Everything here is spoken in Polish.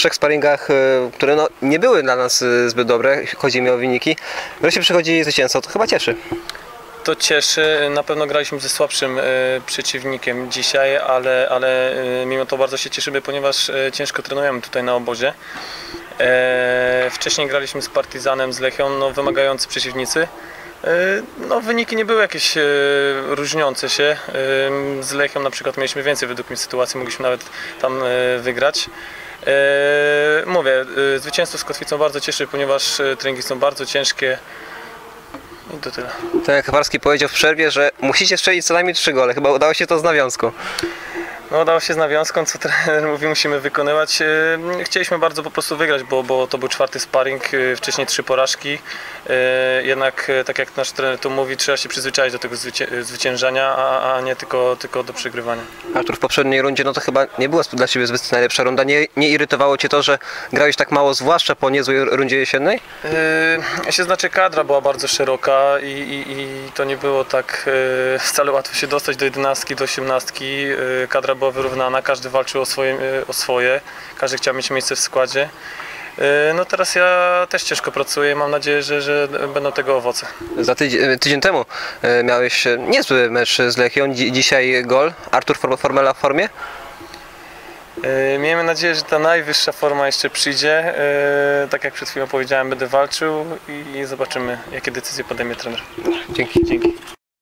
dłuższych sparingach, które no, nie były dla nas zbyt dobre, chodzi mi o wyniki, wreszcie przychodzi zwycięstwo, to chyba cieszy. To cieszy, na pewno graliśmy ze słabszym przeciwnikiem dzisiaj, ale mimo to bardzo się cieszymy, ponieważ ciężko trenujemy tutaj na obozie. Wcześniej graliśmy z Partizanem, z Lechią, no, wymagający przeciwnicy. No, wyniki nie były jakieś różniące się. Z Lechią na przykład mieliśmy więcej według mnie sytuacji, mogliśmy nawet tam wygrać. Mówię, zwycięstwo z Kotwicą bardzo cieszy, ponieważ treningi są bardzo ciężkie. I to tyle. Tak jak Kowalski powiedział w przerwie, że musicie strzelić co najmniej 3 gole. Chyba udało się to z nawiązką. No, udało się z nawiązką, co trener mówi, musimy wykonywać. Chcieliśmy bardzo po prostu wygrać, bo to był 4. sparring, wcześniej 3 porażki. Jednak, tak jak nasz trener tu mówi, trzeba się przyzwyczaić do tego zwyciężania, a nie tylko do przegrywania. Artur, w poprzedniej rundzie no to chyba nie była dla Ciebie zbyt najlepsza runda. Nie irytowało Cię to, że grałeś tak mało, zwłaszcza po niezłej rundzie jesiennej? Znaczy kadra była bardzo szeroka i to nie było tak wcale łatwo się dostać do 11, do 18. Kadra była wyrównana, każdy walczył o swoje, każdy chciał mieć miejsce w składzie. No teraz ja też ciężko pracuję i mam nadzieję, że będą tego owoce. Za tydzień temu miałeś niezły mecz z Lechią, dzisiaj gol. Artur Formela w formie? Miejmy nadzieję, że ta najwyższa forma jeszcze przyjdzie. Tak jak przed chwilą powiedziałem, będę walczył i zobaczymy, jakie decyzje podejmie trener. Dzięki. Dzięki.